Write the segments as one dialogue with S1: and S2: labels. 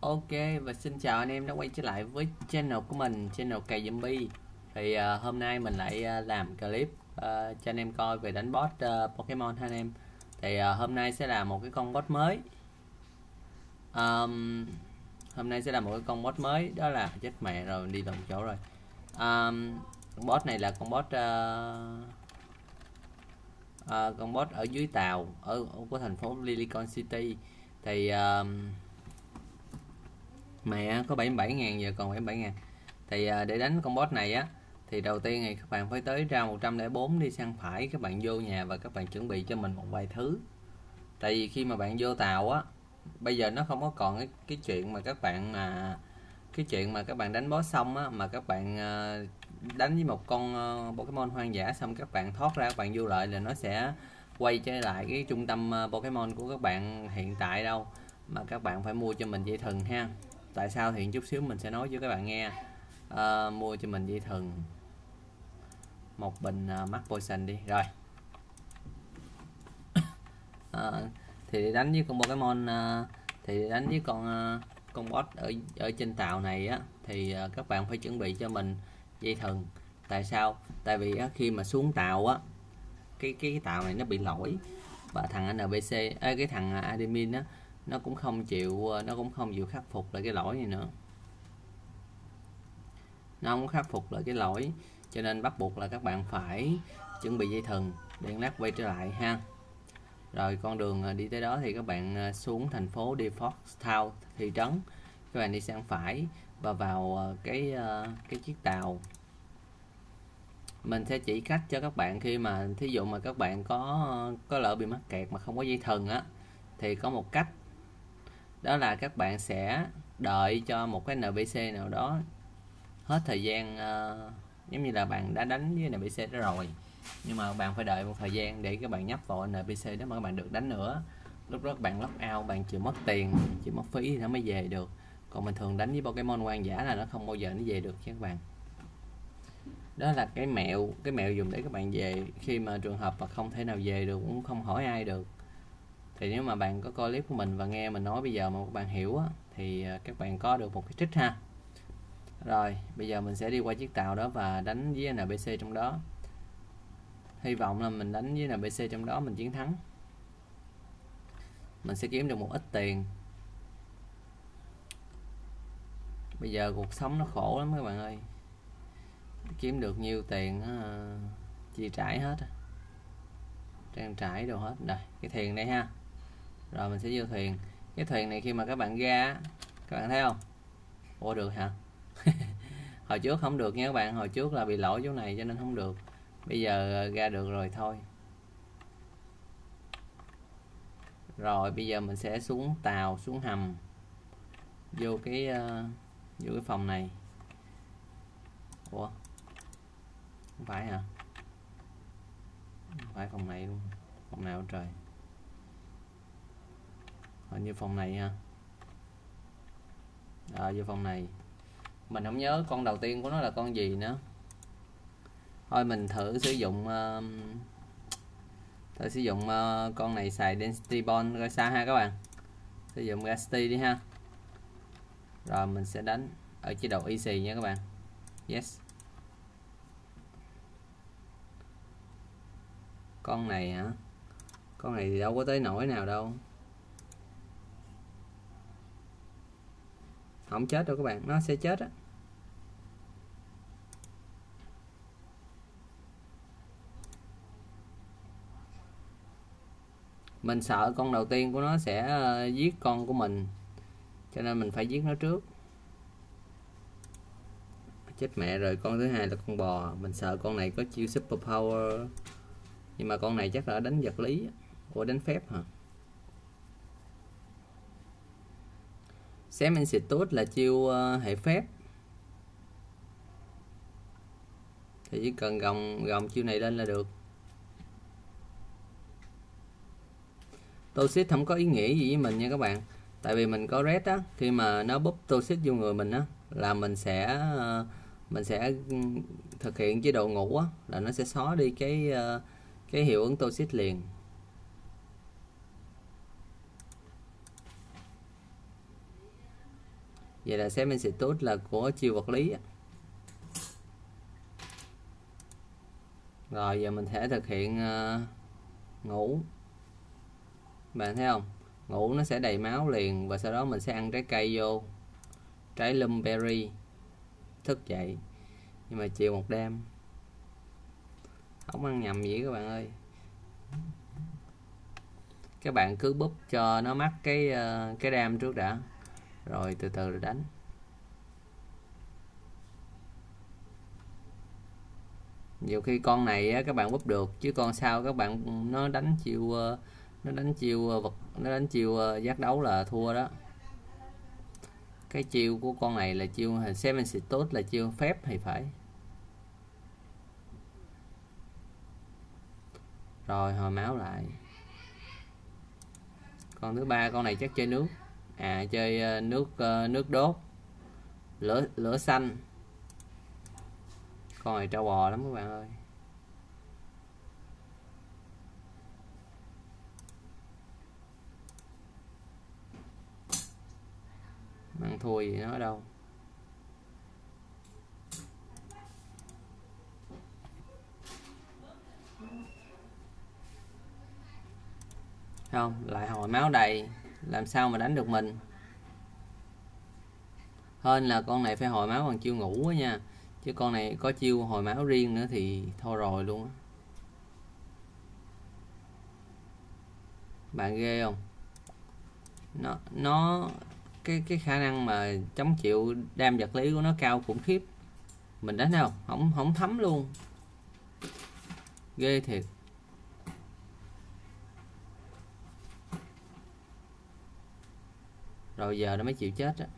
S1: Ok, và xin chào anh em đã quay trở lại với channel của mình, channel Cày Zombie. Thì hôm nay mình lại làm clip cho anh em coi về đánh boss Pokemon ha anh em. Thì hôm nay sẽ là một cái con boss mới. Hôm nay sẽ là một cái con boss mới, đó là chết mẹ rồi, đi lộn chỗ rồi. Con boss này là con boss con boss ở dưới tàu ở của thành phố Lilicon City. Thì mẹ có 77.000, giờ còn 77.000. Thì để đánh con boss này á, thì đầu tiên thì các bạn phải tới ra 104 đi săn phải, các bạn vô nhà và các bạn chuẩn bị cho mình một vài thứ. Tại vì khi mà bạn vô tàu á, bây giờ nó không có còn cái chuyện mà các bạn đánh boss xong á, mà các bạn đánh với một con Pokemon hoang dã xong các bạn thoát ra, các bạn vô lại là nó sẽ quay trở lại cái trung tâm Pokemon của các bạn hiện tại đâu, mà các bạn phải mua cho mình dây thừng ha. Tại sao thì chút xíu mình sẽ nói cho các bạn nghe. Mua cho mình dây thừng, một bình Max Potion đi rồi. Thì đánh với con Pokemon thì đánh với con boss ở trên tàu này á, thì các bạn phải chuẩn bị cho mình dây thừng. Tại sao? Tại vì khi mà xuống tàu á, cái tàu này nó bị lỗi, và thằng NPC cái thằng admin á, nó cũng không chịu khắc phục lại cái lỗi này nữa. Nó không khắc phục lại cái lỗi, cho nên bắt buộc là các bạn phải chuẩn bị dây thừng để lát quay trở lại ha. Rồi con đường đi tới đó thì các bạn xuống thành phố Default Town, thị trấn, các bạn đi sang phải và vào cái chiếc tàu. Mình sẽ chỉ cách cho các bạn khi mà thí dụ mà các bạn có lỡ bị mắc kẹt mà không có dây thừng á, thì có một cách, đó là các bạn sẽ đợi cho một cái NPC nào đó hết thời gian, giống như là bạn đã đánh với NPC đó rồi, nhưng mà bạn phải đợi một thời gian để các bạn nhấp vào NPC đó mà các bạn được đánh nữa. Lúc đó các bạn lock out, bạn chịu mất tiền, chịu mất phí thì nó mới về được. Còn mình thường đánh với Pokemon hoang dã là nó không bao giờ nó về được chứ các bạn. Đó là cái mẹo dùng để các bạn về khi mà trường hợp mà không thể nào về được, cũng không hỏi ai được. Thì nếu mà bạn có coi clip của mình và nghe mình nói bây giờ mà các bạn hiểu á, thì các bạn có được một cái trích ha. Rồi bây giờ mình sẽ đi qua chiếc tàu đó và đánh với NPC trong đó. Hy vọng là mình đánh với NPC trong đó mình chiến thắng, mình sẽ kiếm được một ít tiền. Bây giờ cuộc sống nó khổ lắm các bạn ơi, kiếm được nhiêu tiền chi trải hết, trang trải đồ hết. Rồi cái thuyền đây ha, rồi mình sẽ vô thuyền. Cái thuyền này khi mà các bạn ra, các bạn thấy không? Ủa được hả? Hồi trước không được nha các bạn, hồi trước là bị lỗi chỗ này cho nên không được. Bây giờ ra được rồi thôi. Rồi bây giờ mình sẽ xuống tàu, xuống hầm, vô cái phòng này. Ủa không phải hả? Không phải phòng này luôn. Phòng nào trời? Hình như phòng này ha. Rồi vô phòng này. Mình không nhớ con đầu tiên của nó là con gì nữa. Thôi mình thử sử dụng con này, xài Density Bond coi sao ha các bạn. Sử dụng Gasti đi ha. Rồi mình sẽ đánh ở chế độ easy nha các bạn. Yes. Con này hả? Con này thì đâu có tới nỗi nào đâu. Không chết đâu các bạn, nó sẽ chết á. Mình sợ con đầu tiên của nó sẽ giết con của mình, cho nên mình phải giết nó trước. Chết mẹ rồi, con thứ hai là con bò. Mình sợ con này có chiêu super power, nhưng mà con này chắc là đánh vật lý. Ủa đánh phép hả? Xém Institute là chiêu hệ phép, thì chỉ cần gồng chiêu này lên là được. Toxic không có ý nghĩa gì với mình nha các bạn, tại vì mình có red á, khi mà nó búp Toxic vô người mình á, là mình sẽ thực hiện chế độ ngủ á, là nó sẽ xóa đi cái hiệu ứng Toxic liền. Vậy là Seven Status là của chiêu vật lý. Rồi giờ mình sẽ thực hiện ngủ. Bạn thấy không? Ngủ nó sẽ đầy máu liền, và sau đó mình sẽ ăn trái cây vô, trái Lumberry, thức dậy. Nhưng mà chiều một đêm không ăn nhầm gì các bạn ơi. Các bạn cứ búp cho nó mắc cái đam trước đã, rồi từ từ đánh. Nhiều khi con này á, các bạn búp được, chứ con sau các bạn nó đánh chiêu giác đấu là thua đó. Cái chiêu của con này là chiêu Seven Status, là chiêu phép thì phải. Rồi hồi máu lại. Con thứ ba, con này chắc chơi nước. Chơi nước đốt, lửa xanh. Con này trâu bò lắm các bạn ơi. Ăn thua gì nó đâu. Không, lại hồi máu đầy, làm sao mà đánh được mình. Hên là con này phải hồi máu bằng chiêu ngủ á nha, chứ con này có chiêu hồi máu riêng nữa thì thôi rồi luôn á. Bạn ghê không? Nó cái khả năng mà chống chịu đam vật lý của nó cao khủng khiếp. Mình đánh không thấm luôn. Ghê thiệt. Rồi giờ nó mới chịu chết á.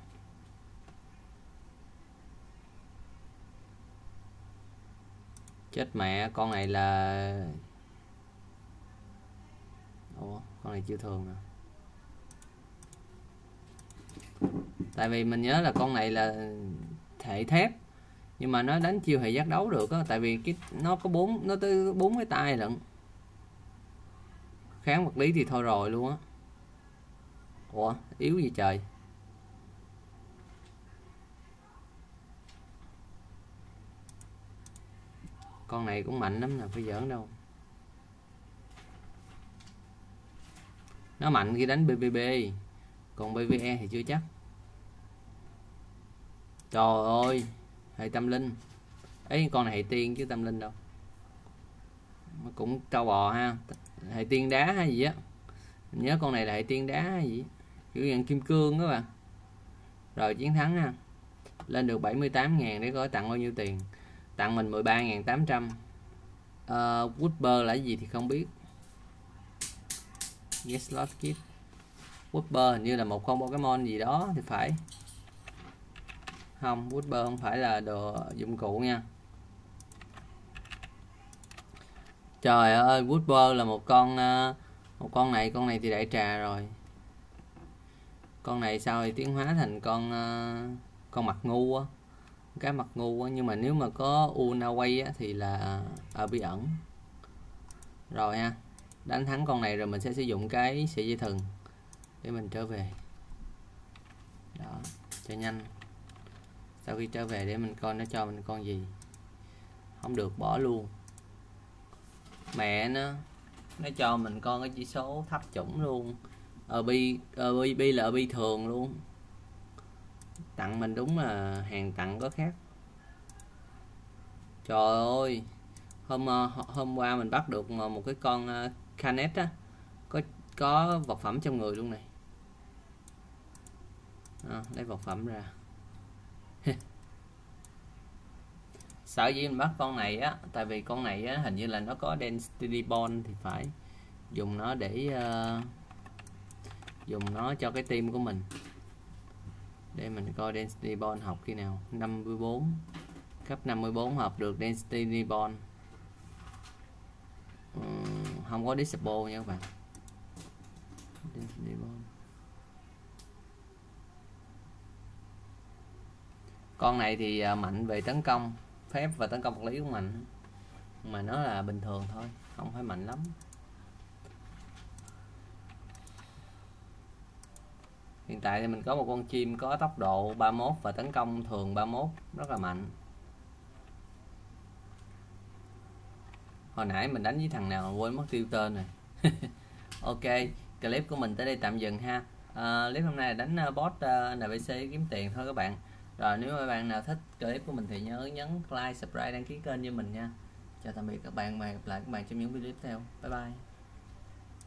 S1: Chết mẹ, con này là... Ủa, con này chưa thường à. Tại vì mình nhớ là con này là hệ thép, nhưng mà nó đánh chiêu hệ giác đấu được á, tại vì nó tới 4 cái tay lận. Kháng vật lý thì thôi rồi luôn á. Ủa, yếu gì trời. Con này cũng mạnh lắm nè, phải giỡn đâu. Nó mạnh khi đánh PVP, còn PVE thì chưa chắc. Trời ơi, hệ tâm linh. Ấy, con này hệ tiên chứ tâm linh đâu. Nó cũng trâu bò ha. Hệ tiên đá hay gì á. Mình nhớ con này là hệ tiên đá hay gì, kiểu dạng kim cương các bạn. Rồi chiến thắng ha. Lên được 78.000 để coi tặng bao nhiêu tiền. Tặng mình 13.800. Wooper là gì thì không biết. Yes, slot kit. Wooper hình như là một con Pokemon gì đó thì phải. Không, Wooper không phải là đồ dụng cụ nha. Trời ơi, Wooper là một con này thì đại trà rồi. Con này sao thì tiến hóa thành con mặt ngu á, cái mặt ngu á. Nhưng mà nếu mà có Unaway á thì là ở bí ẩn. Rồi ha, đánh thắng con này rồi mình sẽ sử dụng cái sợi dây thừng để mình trở về. Đó, cho nhanh. Sau khi trở về để mình coi nó cho mình con gì. Không được bỏ luôn. Mẹ nó cho mình con cái chỉ số thấp chủng luôn. Bi là bi thường luôn. Tặng mình đúng là hàng tặng có khác. Trời ơi, hôm qua mình bắt được một cái con Canet á, có vật phẩm trong người luôn này. Lấy vật phẩm ra. Sở dĩ mình bắt con này á, tại vì con này á, hình như là nó có Density Bond thì phải. Dùng nó để dùng nó cho cái team của mình. Để mình coi Density Bond học khi nào. 54. Cấp 54 học được Density Bond. Không có Disable nha các bạn. Density Bond. Con này thì mạnh về tấn công phép và tấn công vật lý cũng mạnh, mà nó là bình thường thôi, không phải mạnh lắm. Hiện tại thì mình có một con chim có tốc độ 31 và tấn công thường 31 rất là mạnh. Hồi nãy mình đánh với thằng nào quên mất tiêu tên rồi. Ok, clip của mình tới đây tạm dừng ha. Clip hôm nay là đánh bot NPC kiếm tiền thôi các bạn. Rồi nếu các bạn nào thích clip của mình thì nhớ nhấn like, subscribe, đăng ký kênh cho mình nha. Chào tạm biệt các bạn và hẹn gặp lại các bạn trong những video tiếp theo. Bye bye.